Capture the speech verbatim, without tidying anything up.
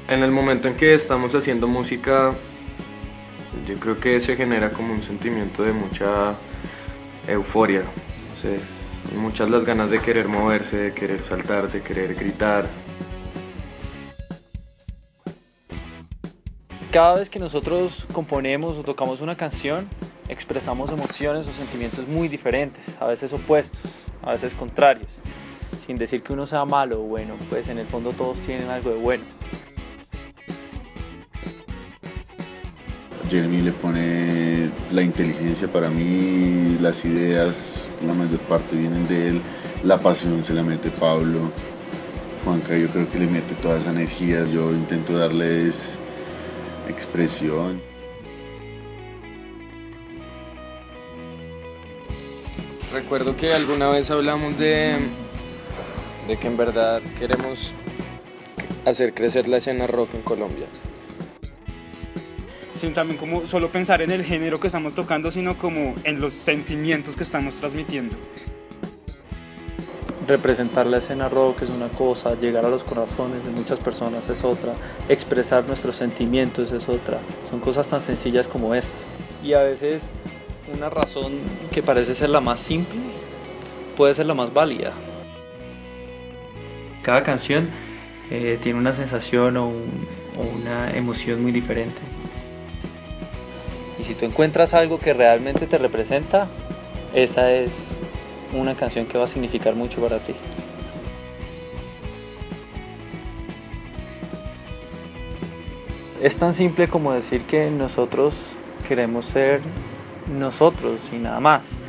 En el momento en que estamos haciendo música, yo creo que se genera como un sentimiento de mucha euforia. No sé, muchas las ganas de querer moverse, de querer saltar, de querer gritar. Cada vez que nosotros componemos o tocamos una canción, expresamos emociones o sentimientos muy diferentes, a veces opuestos, a veces contrarios. Sin decir que uno sea malo o bueno, pues en el fondo todos tienen algo de bueno. Jeremy le pone la inteligencia, para mí las ideas, la mayor parte vienen de él, la pasión se la mete Pablo, Juanca yo creo que le mete toda esa energía, yo intento darles expresión. Recuerdo que alguna vez hablamos de, de que en verdad queremos hacer crecer la escena rock en Colombia. Sin también como solo pensar en el género que estamos tocando, sino como en los sentimientos que estamos transmitiendo. Representar la escena rock es una cosa, llegar a los corazones de muchas personas es otra, expresar nuestros sentimientos es otra. Son cosas tan sencillas como estas. Y a veces una razón que parece ser la más simple puede ser la más válida. Cada canción eh, tiene una sensación o, un, o una emoción muy diferente. Y si tú encuentras algo que realmente te representa, esa es una canción que va a significar mucho para ti. Es tan simple como decir que nosotros queremos ser nosotros y nada más.